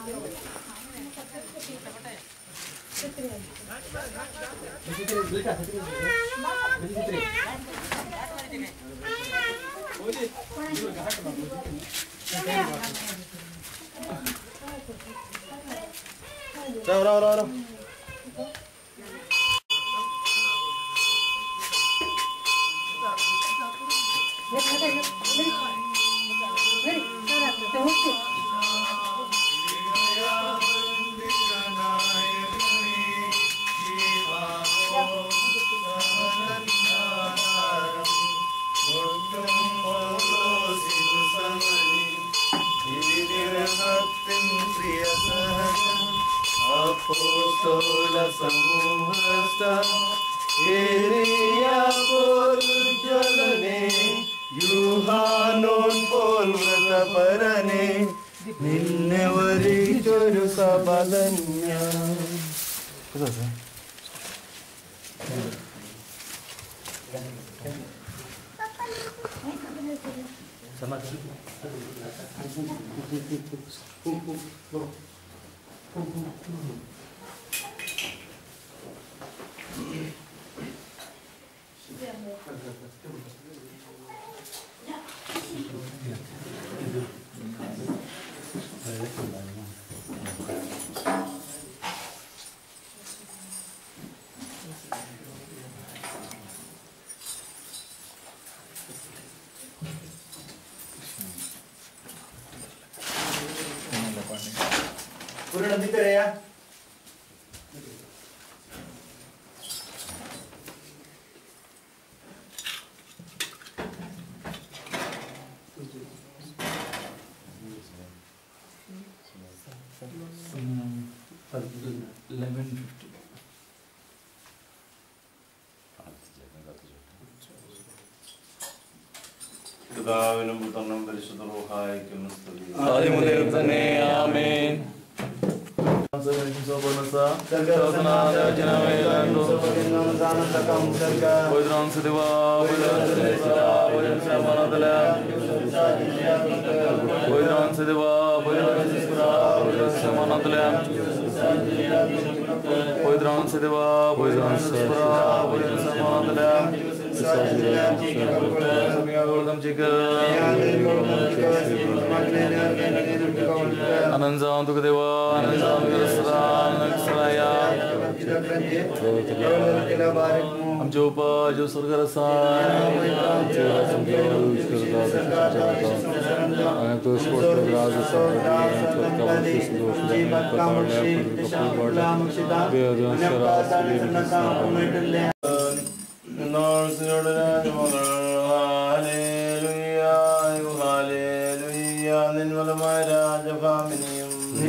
പിതാവിനും പുത്രനും പരിശുദ്ധ റൂഹായിക്കും സ്തുതി. ആദിമുതൽ തന്നെ ആമേൻ. जो स्वर्गरसा നിർമ്മലമായ രാജഭാമിനിയും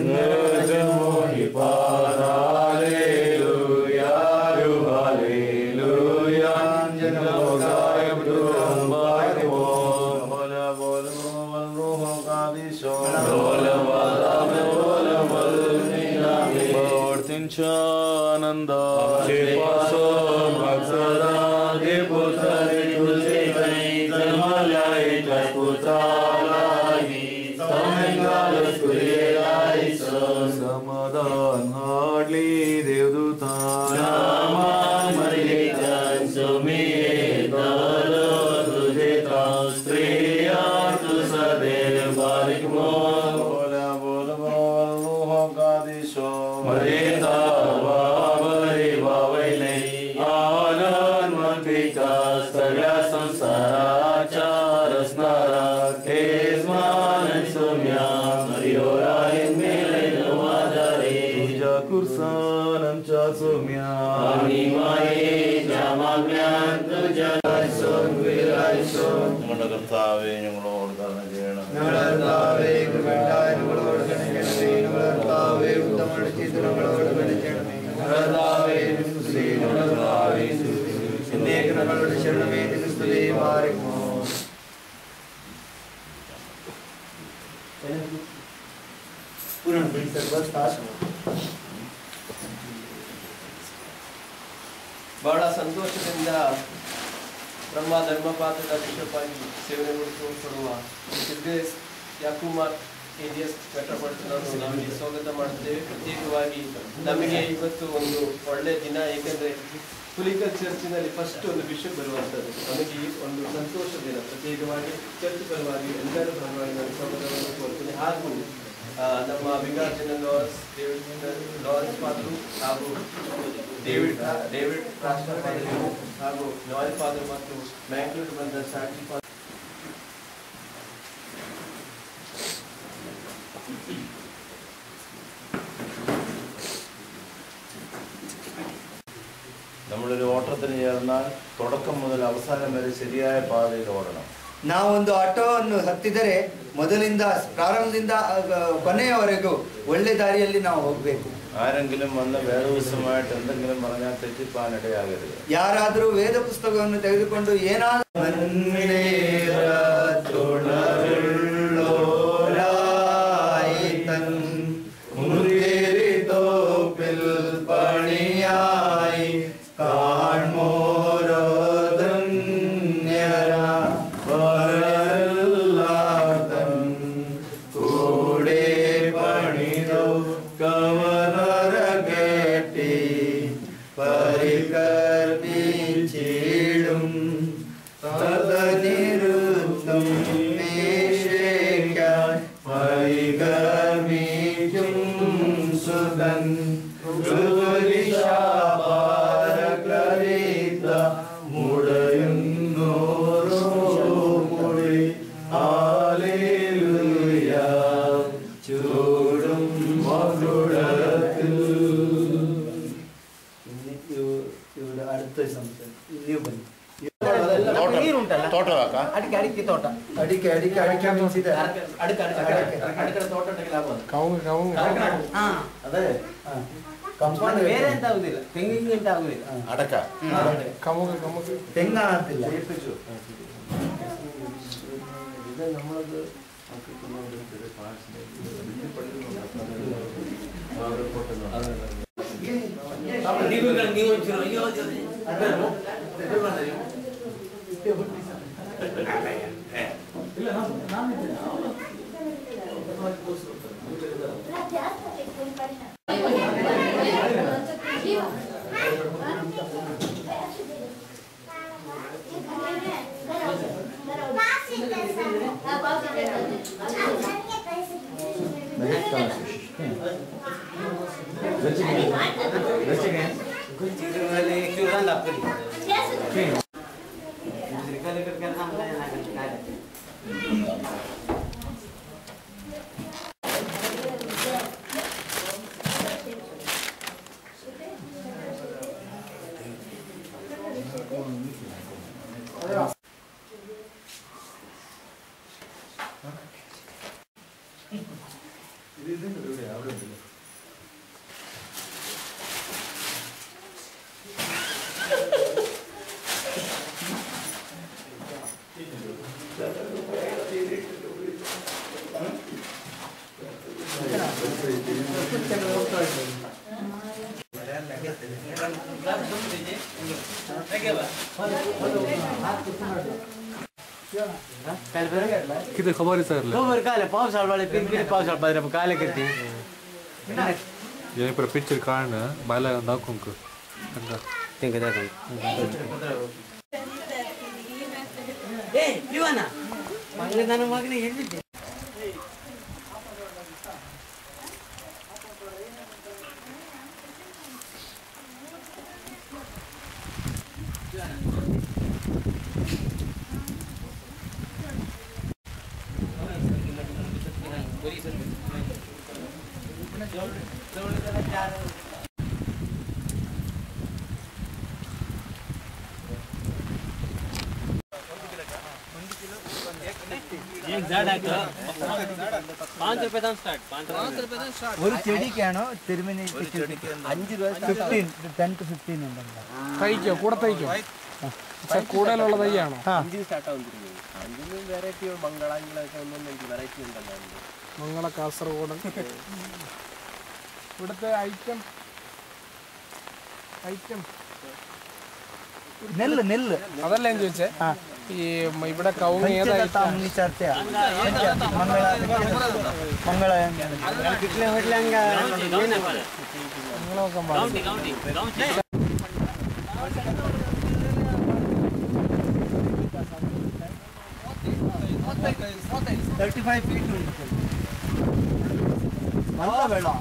समाधान हाडली देवदूता ഞങ്ങളുടെ കർത്താവേ ഞങ്ങളോട് കരുണ ചെയ്യണം. ಬಹಳ ಸಂತೋಷದಿಂದ ನಮ್ಮ ಧರ್ಮಪಾತ್ರದ ಬಿಷಪಾಗಿ ಸೇವೆ ಕೊಡುವ ಸಿದ್ದೇಶ್ ಯಾಕುಮಾರ್ KGS ವ್ಯಕ್ತಪಡಿಸಲು ನಾವಿಲ್ಲಿ ಸ್ವಾಗತ ಮಾಡ್ತೇವೆ. ಪ್ರತ್ಯೇಕವಾಗಿ ನಮಗೆ ಇವತ್ತು ಒಂದು ಒಳ್ಳೆಯ ದಿನ, ಏಕೆಂದರೆ ಹುಲಿಕಲ್ ಚರ್ಚಿನಲ್ಲಿ ಫಸ್ಟ್ ಒಂದು ಬಿಷಪ್ ಬರುವಂಥದ್ದು. ನಮಗೆ ಒಂದು ಸಂತೋಷ ದಿನ. ಪ್ರತ್ಯೇಕವಾಗಿ ಚರ್ಚ್ ಪರವಾಗಿ ಎಲ್ಲರ ಪರವಾಗಿ ನಾನು ಸ್ವಾಗತವನ್ನು ಕೋರ್ತೇನೆ. ಹಾಗೂ ನಮ್ಮ ವಿಗಾರ್ಜನ ಲಾರೆನ್ಸ್ ಫಾದರು ಹಾಗೂ ಡೇವಿಡ್ ರಾಷ್ಟ್ರ ಫಾದರು ಹಾಗೂ ನಾಯಲ್ ಫಾದರ್ ಮತ್ತು ಮ್ಯಾಂಗ್ಳೂರು ಬಂದ ಸಾಕ್ಷಿ ಫಾದರ್ നമ്മളൊരു ഓട്ടത്തിന് ചേർന്നാൽ തുടക്കം മുതൽ അവസാനം വരെ ശരിയായ പാതയിൽ ഓടണം. ನಾವೊಂದು ಆಟೋವನ್ನು ಹತ್ತಿದರೆ ಮೊದಲಿಂದ ಪ್ರಾರಂಭದಿಂದ ಕೊನೆಯವರೆಗೂ ಒಳ್ಳೆ ದಾರಿಯಲ್ಲಿ ನಾವು ಹೋಗಬೇಕು. ആരെങ്കിലും വന്ന് വേദപുസ്തകമായിട്ട് എന്തെങ്കിലും പറഞ്ഞാൽ തെറ്റിപ്പാനിടയാകരുത്. ಯಾರಾದರೂ ವೇದ ಪುಸ್ತಕವನ್ನು ತೆಗೆದುಕೊಂಡು ಏನಾದರೂ किती खबर खबर काय पावसाळा पिंपरी पावसाळा पाहिजे काय करते याने पर पिक्चर काढणं बायला दाखवून कर तेंका दाखव ए दिवाना मागले दाना मागणे घेतली एक झाड आहे 5 रुपये स्टार्ट 5 रुपये स्टार्ट ഒരു ചെടിക്കാണോ തിരുമേനി 5 രൂപ 15 10 to 15 ഉണ്ടല്ലോ തൈക്കോ കൂടെ തൈക്കോ കൂടുതലുള്ള തൈയാണോ 5 സ്റ്റാർട്ട് ആവുന്നില്ല 5 വെറൈറ്റി മംഗളങ്ങളൊക്കെ ഒന്നും വെറൈറ്റി ഉണ്ടല്ലോ മംഗള കാസർഗോഡ് ഇവിടുത്തെ ഐറ്റം നെല്ല് അതല്ല ഞാൻ ചോദിച്ചേ ಈ ഇവിടെ കവുങ്ങ് ഏതായിട്ട് നല്ല വെള്ളം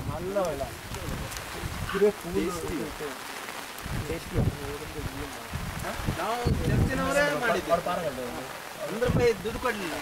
ನಾವು ಚರ್ಚಿನವರೇ ಮಾಡಿದ್ದೀವಿ. 1 ರೂಪಾಯಿ ದುಡ್ಡು ಕೊಡಲಿಲ್ಲ.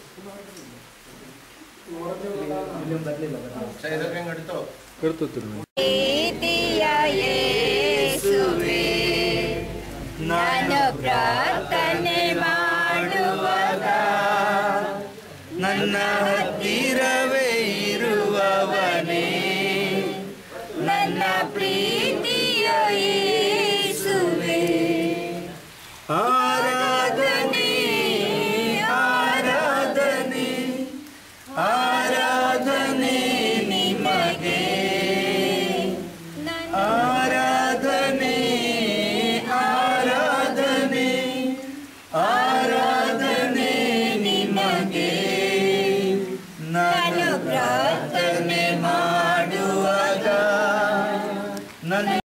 എടുത്തു